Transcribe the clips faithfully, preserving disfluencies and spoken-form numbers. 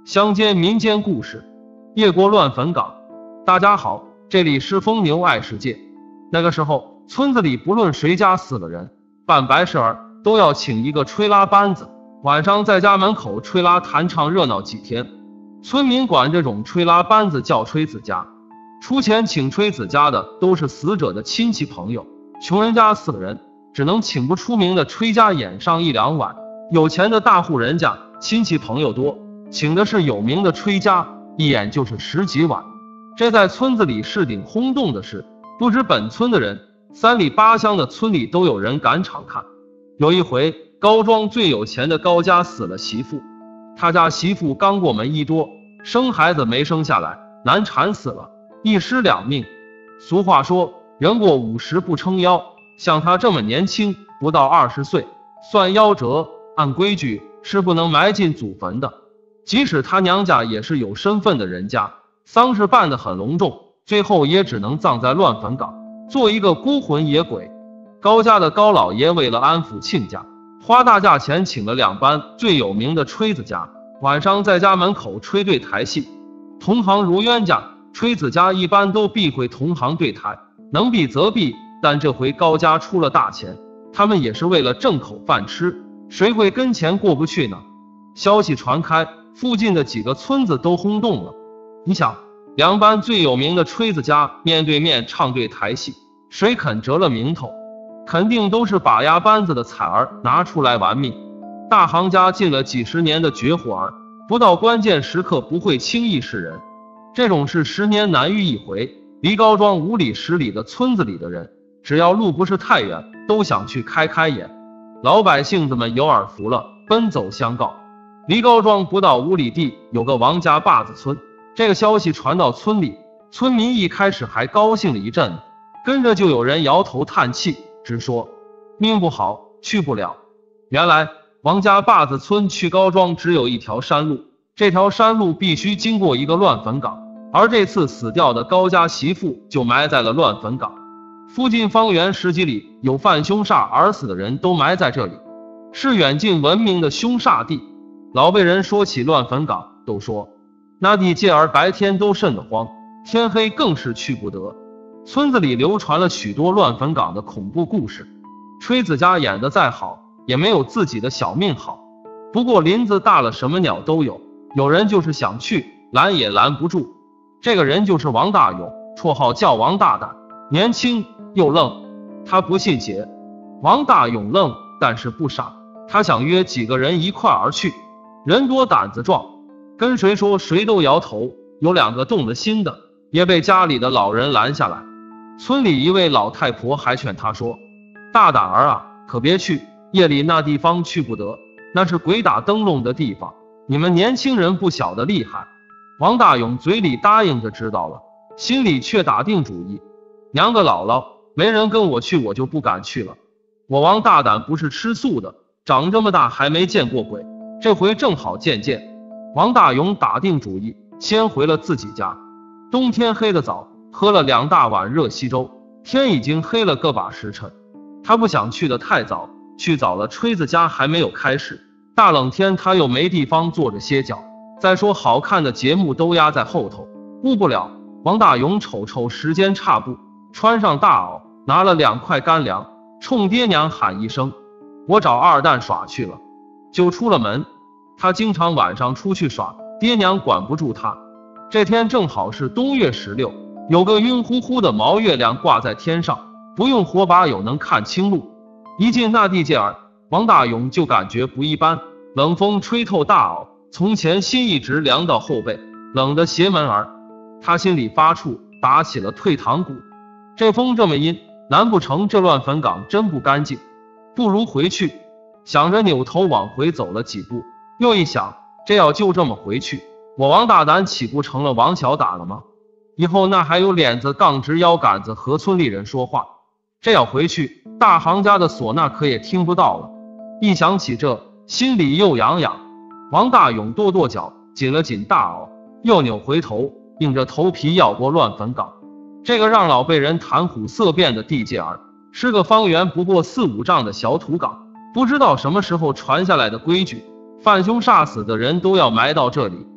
乡间民间故事，夜过乱坟岗。大家好，这里是疯牛爱世界。那个时候，村子里不论谁家死了人，办白事儿都要请一个吹拉班子，晚上在家门口吹拉弹唱，热闹几天。村民管这种吹拉班子叫吹子家。出钱请吹子家的都是死者的亲戚朋友，穷人家死了人，只能请不出名的吹家演上一两晚。有钱的大户人家亲戚朋友多，请的是有名的吹家，一演就是十几晚。这在村子里是顶轰动的事，不止本村的人，三里八乡的村里都有人赶场看。有一回，高庄最有钱的高家死了媳妇，他家媳妇刚过门一多，生孩子没生下来，难产死了，一尸两命。俗话说，人过五十不称夭，像他这么年轻，不到二十岁，算夭折，按规矩是不能埋进祖坟的。即使他娘家也是有身份的人家，丧事办得很隆重，最后也只能葬在乱坟岗，做一个孤魂野鬼。高家的高老爷为了安抚亲家，花大价钱请了两班最有名的吹子家，晚上在家门口吹对台戏。同行如冤家，吹子家一般都避讳同行对台，能避则避，但这回高家出了大钱，他们也是为了挣口饭吃，谁会跟钱过不去呢？消息传开，附近的几个村子都轰动了。你想，两班最有名的吹子家面对面唱对台戏，谁肯折了名头？肯定都是把牙班子的彩儿拿出来玩命。大行家进了几十年的绝活儿，不到关键时刻不会轻易示人，这种事十年难遇一回。离高庄五里十里的村子里的人，只要路不是太远，都想去开开眼。老百姓子们有耳福了，奔走相告。离高庄不到五里地有个王家坝子村，这个消息传到村里，村民一开始还高兴了一阵，跟着就有人摇头叹气，直说命不好，去不了。原来王家坝子村去高庄只有一条山路，这条山路必须经过一个乱坟岗，而这次死掉的高家媳妇就埋在了乱坟岗。附近方圆十几里有犯凶煞而死的人都埋在这里，是远近闻名的凶煞地。老辈人说起乱坟岗，都说那地界儿白天都瘆得慌，天黑更是去不得。村子里流传了许多乱坟岗的恐怖故事，吹子家演得再好，也没有自己的小命好。不过林子大了，什么鸟都有，有人就是想去，拦也拦不住。这个人就是王大勇，绰号叫王大胆，年轻又愣。他不信邪。王大勇愣，但是不傻，他想约几个人一块儿去，人多胆子壮，跟谁说谁都摇头。有两个动了心的，也被家里的老人拦下来。村里一位老太婆还劝他说，大胆儿啊，可别去，夜里那地方去不得，那是鬼打灯笼的地方，你们年轻人不晓得厉害。王大勇嘴里答应着知道了，心里却打定主意，娘个姥姥，没人跟我去，我就不敢去了。我王大胆不是吃素的，长这么大还没见过鬼，这回正好见见。王大勇打定主意，先回了自己家。冬天黑得早，喝了两大碗热稀粥，天已经黑了个把时辰。他不想去得太早，去早了吹子家还没有开市，大冷天他又没地方坐着歇脚，再说好看的节目都压在后头，顾不了。王大勇瞅瞅时间差不，穿上大袄，拿了两块干粮，冲爹娘喊一声，我找二蛋耍去了，就出了门。他经常晚上出去耍，爹娘管不住他。这天正好是冬月十六，有个晕乎乎的毛月亮挂在天上，不用火把友能看清路。一进那地界儿，王大勇就感觉不一般，冷风吹透大袄，从前心一直凉到后背，冷得邪门儿。他心里发怵，打起了退堂鼓。这风这么阴，难不成这乱坟岗真不干净？不如回去。想着扭头往回走了几步，又一想，这要就这么回去，我王大胆岂不成了王小打了吗？以后那还有脸子杠直腰杆子和村里人说话？这要回去，大行家的唢呐可也听不到了。一想起这，心里又痒痒。王大勇跺跺脚，紧了紧大袄，又扭回头，硬着头皮要过乱坟岗。这个让老辈人谈虎色变的地界儿，是个方圆不过四五丈的小土岗，不知道什么时候传下来的规矩，犯凶煞死的人都要埋到这里。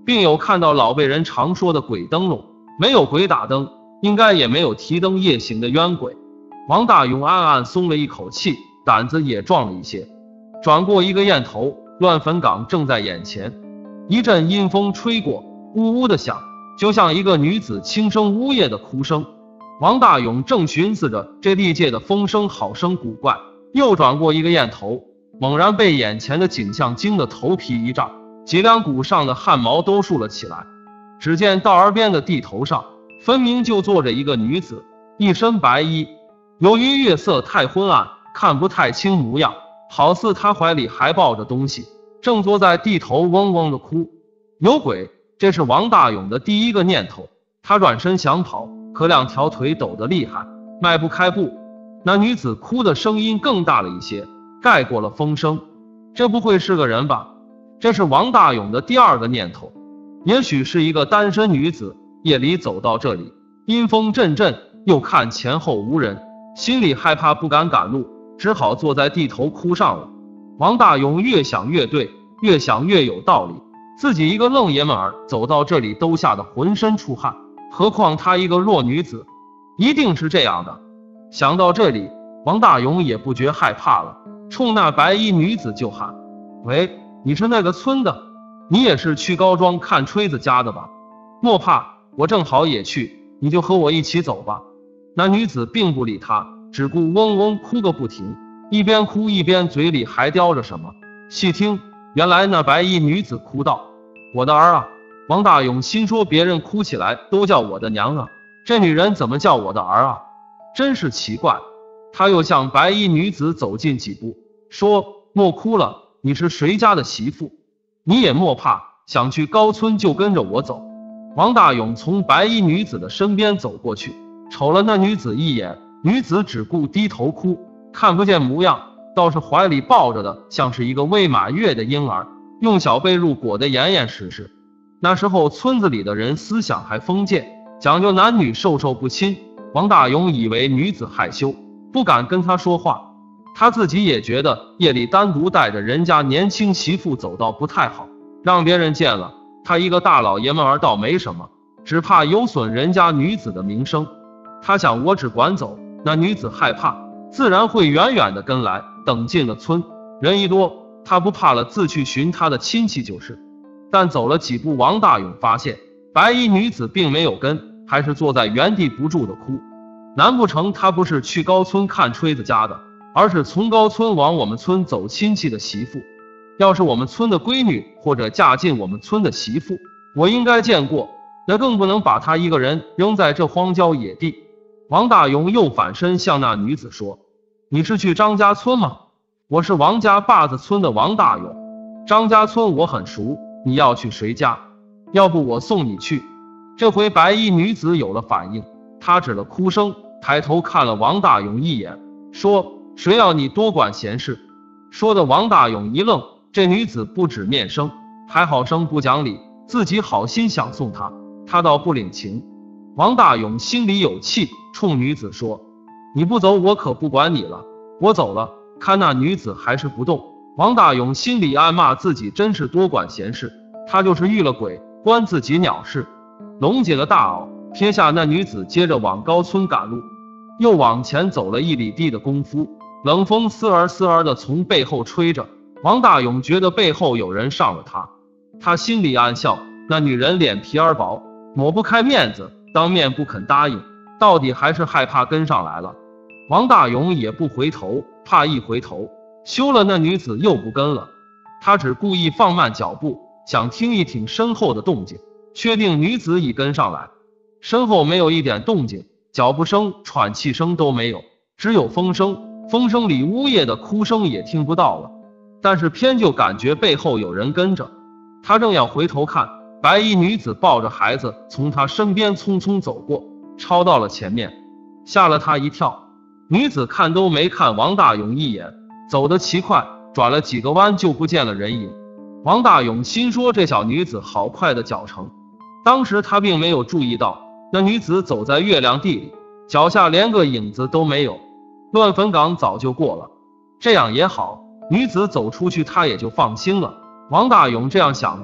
并有看到老辈人常说的鬼灯笼，没有鬼打灯，应该也没有提灯夜行的冤鬼。王大勇暗暗松了一口气，胆子也壮了一些。转过一个雁头，乱坟岗正在眼前，一阵阴风吹过，呜呜的响，就像一个女子轻声呜咽的哭声。王大勇正寻思着这地界的风声好生古怪，又转过一个雁头，猛然被眼前的景象惊得头皮一炸，脊梁骨上的汗毛都竖了起来。只见道儿边的地头上分明就坐着一个女子，一身白衣，由于月色太昏暗，看不太清模样，好似她怀里还抱着东西，正坐在地头嗡嗡的哭。有鬼！这是王大勇的第一个念头。他转身想跑，可两条腿抖得厉害，迈不开步。那女子哭的声音更大了一些，盖过了风声。这不会是个人吧？这是王大勇的第二个念头。也许是一个单身女子，夜里走到这里，阴风阵阵，又看前后无人，心里害怕不敢赶路，只好坐在地头哭上了。王大勇越想越对，越想越有道理，自己一个愣爷们儿走到这里都吓得浑身出汗，何况她一个弱女子，一定是这样的。想到这里，王大勇也不觉害怕了，冲那白衣女子就喊：喂，你是那个村的？你也是去高庄看吹子家的吧？莫怕，我正好也去，你就和我一起走吧。那女子并不理他，只顾嗡嗡哭个不停，一边哭一边嘴里还叼着什么。细听，原来那白衣女子哭道：我的儿啊！王大勇心说，别人哭起来都叫我的娘啊，这女人怎么叫我的儿啊？真是奇怪。他又向白衣女子走近几步，说：莫哭了，你是谁家的媳妇？你也莫怕，想去高村就跟着我走。王大勇从白衣女子的身边走过去，瞅了那女子一眼，女子只顾低头哭，看不见模样，倒是怀里抱着的像是一个未满月的婴儿，用小被褥裹得严严实实。那时候村子里的人思想还封建，讲究男女授受不亲。王大勇以为女子害羞，不敢跟她说话。他自己也觉得夜里单独带着人家年轻媳妇走道不太好，让别人见了他一个大老爷们儿倒没什么，只怕有损人家女子的名声。他想，我只管走，那女子害怕，自然会远远的跟来，等进了村，人一多，他不怕了，自去寻他的亲戚就是。但走了几步，王大勇发现白衣女子并没有跟，还是坐在原地不住的哭。难不成她不是去高村看吹子家的，而是从高村往我们村走亲戚的媳妇？要是我们村的闺女，或者嫁进我们村的媳妇，我应该见过，那更不能把她一个人扔在这荒郊野地。王大勇又反身向那女子说：你是去张家村吗？我是王家坝子村的王大勇，张家村我很熟，你要去谁家？要不我送你去。这回白衣女子有了反应，她止了哭声，抬头看了王大勇一眼，说：谁要你多管闲事？说的王大勇一愣，这女子不止面生，还好生不讲理，自己好心想送她，她倒不领情。王大勇心里有气，冲女子说：你不走，我可不管你了。我走了。看那女子还是不动，王大勇心里暗骂自己真是多管闲事，他就是遇了鬼，关自己鸟事。拢解了大袄，撇下那女子，接着往高村赶路。又往前走了一里地的功夫，冷风丝儿丝儿的从背后吹着，王大勇觉得背后有人上了他，他心里暗笑，那女人脸皮儿薄，抹不开面子，当面不肯答应，到底还是害怕跟上来了。王大勇也不回头，怕一回头休了那女子又不跟了，他只故意放慢脚步，想听一听身后的动静，确定女子已跟上来。身后没有一点动静，脚步声、喘气声都没有，只有风声，风声里呜咽的哭声也听不到了。但是偏就感觉背后有人跟着，他正要回头看，白衣女子抱着孩子从他身边匆匆走过，超到了前面，吓了他一跳。女子看都没看王大勇一眼，走得奇快，转了几个弯就不见了人影。王大勇心说，这小女子好快的脚程。当时他并没有注意到，那女子走在月亮地里，脚下连个影子都没有。乱坟岗早就过了，这样也好，女子走出去他也就放心了。王大勇这样想着，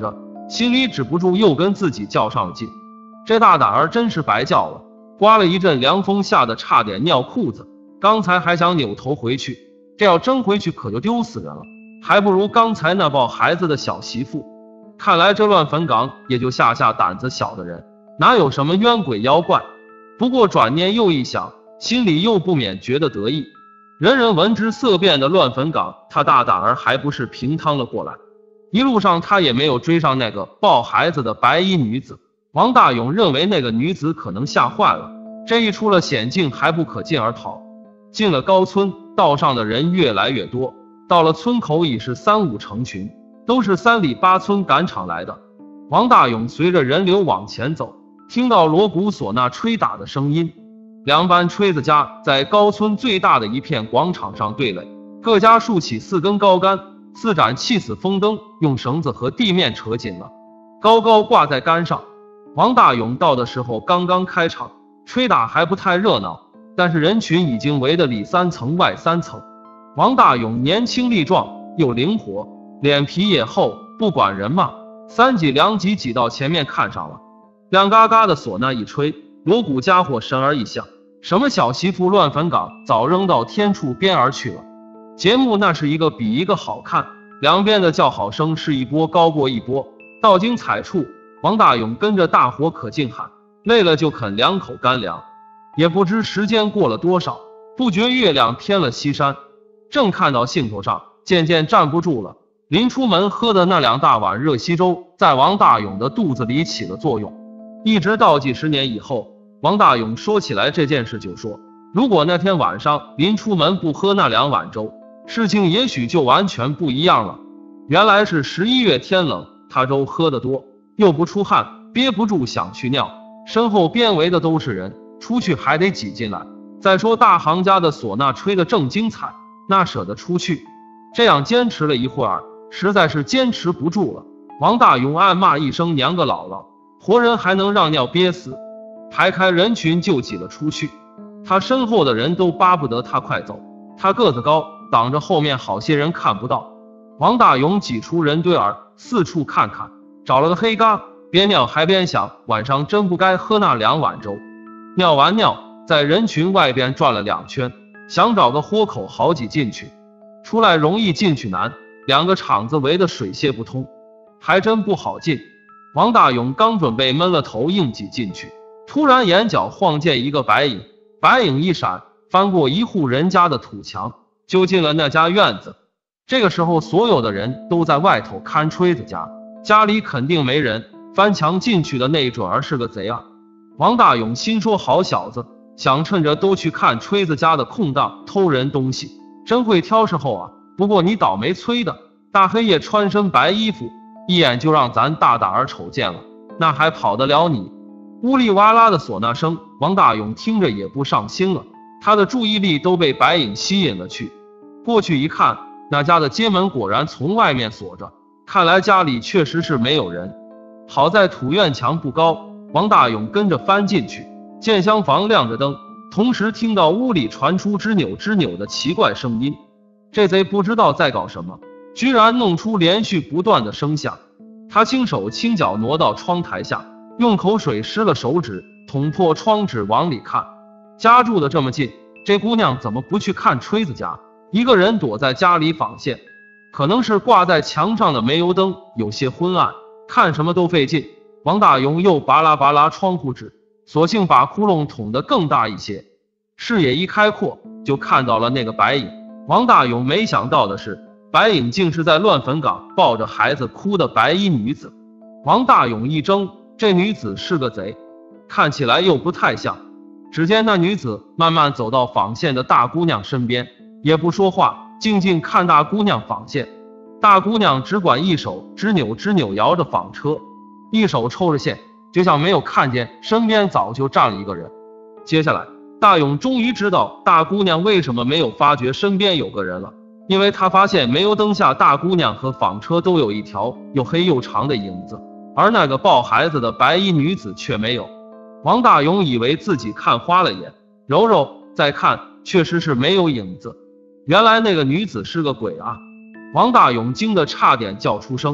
心里止不住又跟自己较上劲。这大胆儿真是白叫了，刮了一阵凉风，吓得差点尿裤子。刚才还想扭头回去，这要真回去可就丢死人了，还不如刚才那抱孩子的小媳妇。看来这乱坟岗也就下下胆子小的人，哪有什么冤鬼妖怪。不过转念又一想，心里又不免觉得得意。人人闻之色变的乱坟岗，他大胆儿还不是平趟了过来。一路上他也没有追上那个抱孩子的白衣女子。王大勇认为那个女子可能吓坏了，这一出了险境还不可进而逃。进了高村，道上的人越来越多，到了村口已是三五成群，都是三里八村赶场来的。王大勇随着人流往前走，听到锣鼓唢呐吹打的声音。两班吹子家在高村最大的一片广场上对垒，各家竖起四根高杆，四盏气死风灯用绳子和地面扯紧了，高高挂在杆上。王大勇到的时候刚刚开场，吹打还不太热闹，但是人群已经围得里三层外三层。王大勇年轻力壮又灵活，脸皮也厚，不管人骂，三挤两挤挤到前面看上了。亮嘎嘎的唢呐一吹，锣鼓家伙神儿一响，什么小媳妇乱坟岗早扔到天处边而去了。节目那是一个比一个好看，两边的叫好声是一波高过一波，到精彩处，王大勇跟着大伙可劲喊，累了就啃两口干粮。也不知时间过了多少，不觉月亮偏了西山，正看到兴头上，渐渐站不住了。临出门喝的那两大碗热稀粥，在王大勇的肚子里起了作用。一直到几十年以后，王大勇说起来这件事就说，如果那天晚上临出门不喝那两碗粥，事情也许就完全不一样了。原来是十一月天冷，他粥喝得多，又不出汗，憋不住想去尿，身后边围的都是人，出去还得挤进来。再说大行家的唢呐吹得正精彩，那舍得出去？这样坚持了一会儿，实在是坚持不住了。王大勇暗骂一声娘个姥姥，活人还能让尿憋死。排开人群就挤了出去，他身后的人都巴不得他快走，他个子高，挡着后面好些人看不到。王大勇挤出人堆儿，四处看看，找了个黑嘎，边尿还边想，晚上真不该喝那两碗粥。尿完尿，在人群外边转了两圈，想找个豁口好挤进去，出来容易进去难，两个场子围得水泄不通，还真不好进。王大勇刚准备闷了头硬挤进去，突然眼角晃见一个白影，白影一闪，翻过一户人家的土墙，就进了那家院子。这个时候所有的人都在外头看吹子家，家里肯定没人，翻墙进去的那准儿是个贼啊。王大勇心说，好小子，想趁着都去看吹子家的空档偷人东西，真会挑时候啊。不过你倒霉催的，大黑夜穿身白衣服，一眼就让咱大胆儿瞅见了，那还跑得了你？呜里哇啦的唢呐声，王大勇听着也不上心了，他的注意力都被白影吸引了去。过去一看，那家的街门果然从外面锁着，看来家里确实是没有人。好在土院墙不高，王大勇跟着翻进去，见厢房亮着灯，同时听到屋里传出吱扭吱扭的奇怪声音。这贼不知道在搞什么，居然弄出连续不断的声响。他轻手轻脚挪到窗台下，用口水湿了手指，捅破窗纸往里看。家住的这么近，这姑娘怎么不去看吹子家？一个人躲在家里纺线，可能是挂在墙上的煤油灯有些昏暗，看什么都费劲。王大勇又拔拉拔拉窗户纸，索性把窟窿捅得更大一些。视野一开阔，就看到了那个白影。王大勇没想到的是，白影竟是在乱坟岗抱着孩子哭的白衣女子。王大勇一怔，这女子是个贼，看起来又不太像。只见那女子慢慢走到纺线的大姑娘身边，也不说话，静静看大姑娘纺线。大姑娘只管一手吱扭吱扭摇着纺车，一手抽着线，就像没有看见身边早就站了一个人。接下来大勇终于知道大姑娘为什么没有发觉身边有个人了，因为他发现煤油灯下大姑娘和纺车都有一条又黑又长的影子，而那个抱孩子的白衣女子却没有。王大勇以为自己看花了眼，揉揉再看，确实是没有影子。原来那个女子是个鬼啊！王大勇惊得差点叫出声，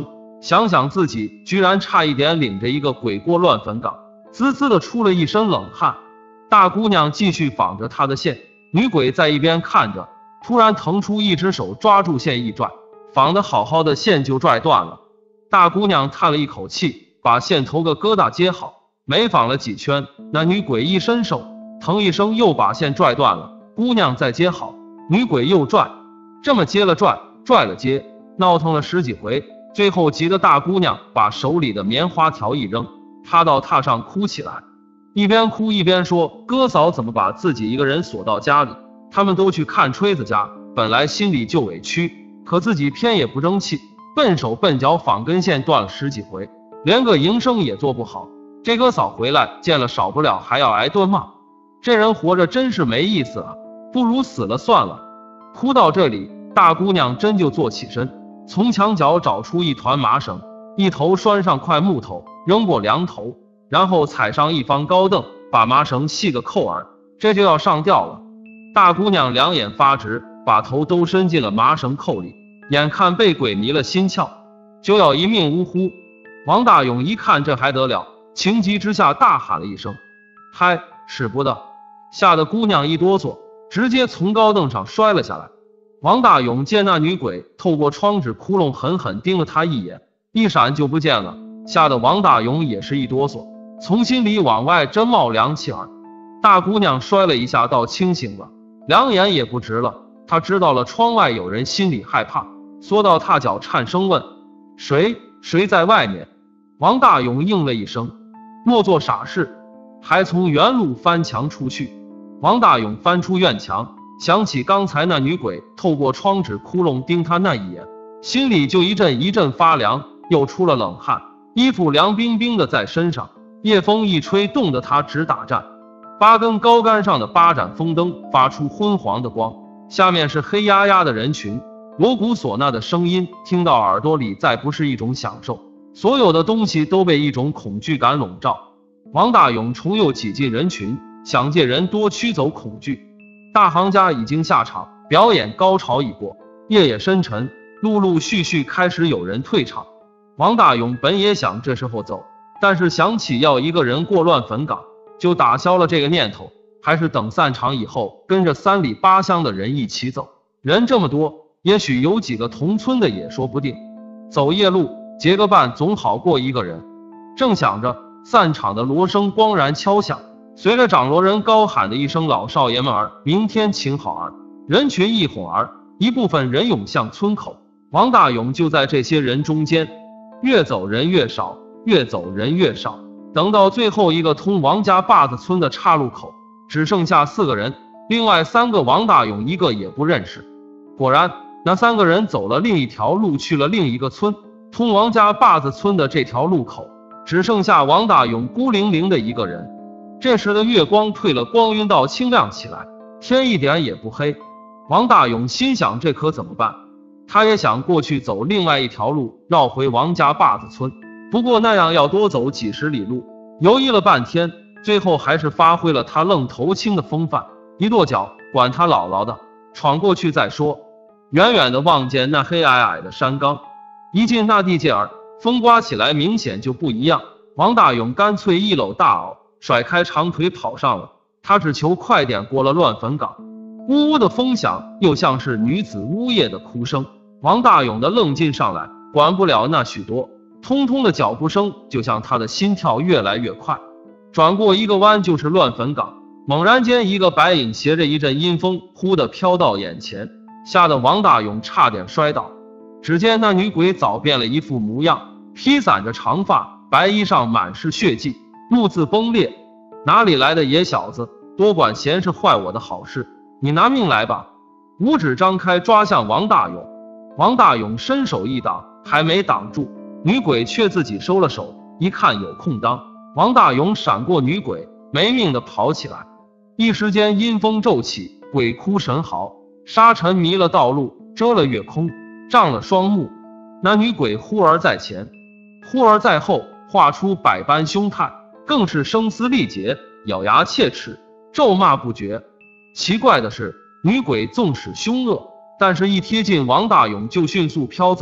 想想自己居然差一点领着一个鬼过乱坟岗，滋滋的出了一身冷汗。大姑娘继续纺着她的线，女鬼在一边看着，突然腾出一只手抓住线一拽，纺得好好的线就拽断了。大姑娘叹了一口气，把线头个疙瘩接好，没纺了几圈，那女鬼一伸手，腾一声又把线拽断了。姑娘再接好，女鬼又拽，这么接了拽，拽了接，闹腾了十几回，最后急得大姑娘把手里的棉花条一扔，趴到榻上哭起来，一边哭一边说：哥嫂怎么把自己一个人锁到家里？他们都去看吹子家，本来心里就委屈，可自己偏也不争气，笨手笨脚纺根线断了十几回，连个营生也做不好。这哥嫂回来见了，少不了还要挨顿骂。这人活着真是没意思啊，不如死了算了。哭到这里，大姑娘真就坐起身，从墙角找出一团麻绳，一头拴上块木头，扔过梁头，然后踩上一方高凳，把麻绳系个扣儿，这就要上吊了。大姑娘两眼发直，把头都伸进了麻绳扣里，眼看被鬼迷了心窍，就要一命呜呼。王大勇一看这还得了，情急之下大喊了一声：嗨，使不得！吓得姑娘一哆嗦，直接从高凳上摔了下来。王大勇见那女鬼透过窗纸窟窿狠狠盯了他一眼，一闪就不见了，吓得王大勇也是一哆嗦，从心里往外真冒凉气儿。大姑娘摔了一下倒清醒了，两眼也不直了，她知道了窗外有人，心里害怕，缩到榻脚颤声问：谁谁在外面？王大勇应了一声：莫做傻事，还从原路翻墙出去。王大勇翻出院墙，想起刚才那女鬼透过窗纸窟窿盯他那一眼，心里就一阵一阵发凉，又出了冷汗，衣服凉冰冰的在身上，夜风一吹，冻得他直打颤。八根高杆上的八盏风灯发出昏黄的光，下面是黑压压的人群，锣鼓唢呐的声音听到耳朵里再不是一种享受，所有的东西都被一种恐惧感笼罩。王大勇重又挤进人群，想借人多驱走恐惧。大行家已经下场，表演高潮已过，夜也深沉，陆陆续续开始有人退场。王大勇本也想这时候走，但是想起要一个人过乱坟岗，就打消了这个念头，还是等散场以后跟着三里八乡的人一起走。人这么多，也许有几个同村的也说不定，走夜路结个伴总好过一个人。正想着，散场的锣声咣然敲响，随着掌锣人高喊的一声老少爷们儿，明天请好儿，人群一哄儿，一部分人涌向村口。王大勇就在这些人中间，越走人越少，越走人越少，等到最后一个通王家坝子村的岔路口，只剩下四个人，另外三个王大勇一个也不认识。果然，那三个人走了另一条路去了另一个村，通王家坝子村的这条路口只剩下王大勇孤零零的一个人。这时的月光退了，光晕到清亮起来，天一点也不黑。王大勇心想这可怎么办？他也想过去走另外一条路绕回王家坝子村，不过那样要多走几十里路，犹豫了半天，最后还是发挥了他愣头青的风范，一跺脚，管他姥姥的，闯过去再说。远远的望见那黑矮矮的山岗，一进那地界儿，风刮起来明显就不一样。王大勇干脆一搂大袄，甩开长腿跑上了，他只求快点过了乱坟岗。呜呜的风响，又像是女子呜咽的哭声。王大勇的愣劲上来，管不了那许多，通通的脚步声就像他的心跳越来越快。转过一个弯就是乱坟岗，猛然间一个白影携着一阵阴风忽地飘到眼前，吓得王大勇差点摔倒。只见那女鬼早变了一副模样，披散着长发，白衣上满是血迹，目字崩裂。哪里来的野小子，多管闲事坏我的好事，你拿命来吧！五指张开抓向王大勇，王大勇伸手一挡，还没挡住，女鬼却自己收了手，一看有空当，王大勇闪过女鬼，没命地跑起来。一时间阴风骤起，鬼哭神嚎，沙尘迷了道路，遮了月空，障了双目。那女鬼忽而在前，忽而在后，画出百般凶态，更是声嘶力竭，咬牙切齿，咒骂不绝。奇怪的是，女鬼纵使凶恶，但是一贴近王大勇就迅速飘走，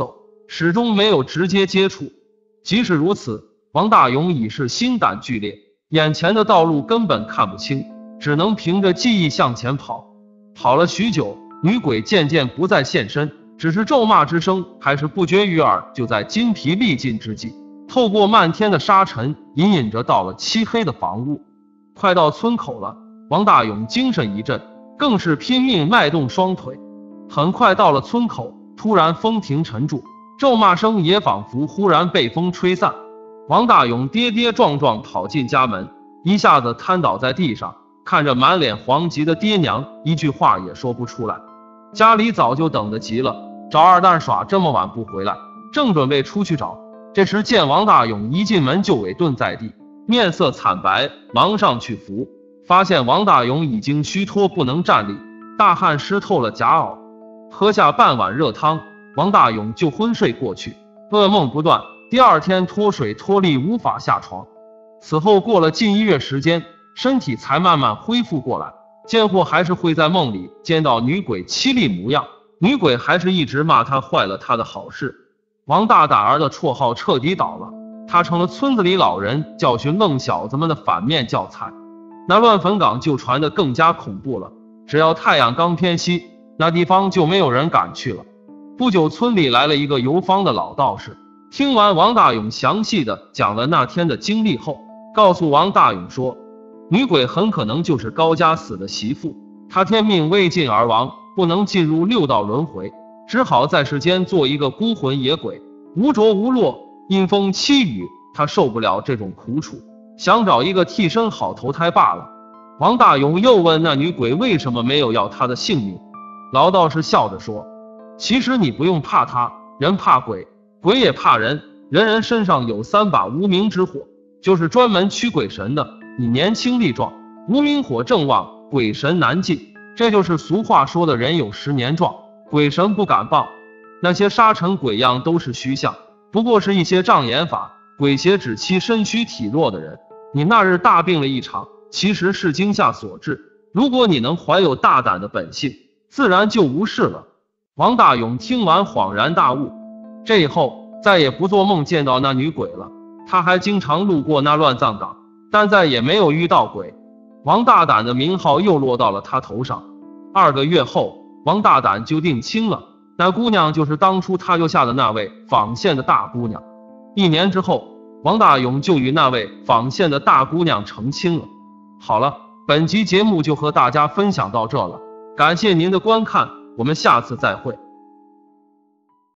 始终没有直接接触。即使如此，王大勇已是心胆俱裂，眼前的道路根本看不清，只能凭着记忆向前跑。跑了许久，女鬼渐渐不再现身，只是咒骂之声还是不绝于耳。就在筋疲力尽之际，透过漫天的沙尘，隐隐着到了漆黑的房屋。快到村口了，王大勇精神一振，更是拼命迈动双腿。很快到了村口，突然风停沉住，咒骂声也仿佛忽然被风吹散。王大勇跌跌撞撞跑进家门，一下子瘫倒在地上，看着满脸黄急的爹娘，一句话也说不出来。家里早就等得急了，找二蛋耍这么晚不回来，正准备出去找，这时见王大勇一进门就委顿在地，面色惨白，忙上去扶，发现王大勇已经虚脱不能站立，大汗湿透了夹袄。喝下半碗热汤，王大勇就昏睡过去，噩梦不断，第二天脱水脱力无法下床。此后过了近一月时间，身体才慢慢恢复过来，贱货还是会在梦里见到女鬼凄厉模样，女鬼还是一直骂他坏了他的好事。王大胆儿的绰号彻底倒了，他成了村子里老人教训愣小子们的反面教材。那乱坟岗就传得更加恐怖了，只要太阳刚偏西，那地方就没有人敢去了。不久，村里来了一个游方的老道士，听完王大勇详细的讲了那天的经历后，告诉王大勇说，女鬼很可能就是高家死的媳妇，她天命未尽而亡，不能进入六道轮回，只好在世间做一个孤魂野鬼，无着无落，阴风凄雨，她受不了这种苦楚，想找一个替身好投胎罢了。王大勇又问那女鬼为什么没有要她的性命，老道士笑着说，其实你不用怕她，人怕鬼，鬼也怕人，人人身上有三把无名之火，就是专门驱鬼神的，你年轻力壮，无名火正旺，鬼神难进，这就是俗话说的人有十年壮，鬼神不敢傍。那些沙尘鬼样都是虚像，不过是一些障眼法，鬼邪只欺身虚体弱的人。你那日大病了一场，其实是惊吓所致，如果你能怀有大胆的本性，自然就无事了。王大勇听完恍然大悟，这以后再也不做梦见到那女鬼了。他还经常路过那乱葬岗，但再也没有遇到鬼。王大胆的名号又落到了他头上。二个月后，王大胆就定亲了，那姑娘就是当初他救下的那位纺县的大姑娘。一年之后，王大勇就与那位纺县的大姑娘成亲了。好了，本集节目就和大家分享到这了，感谢您的观看，我们下次再会。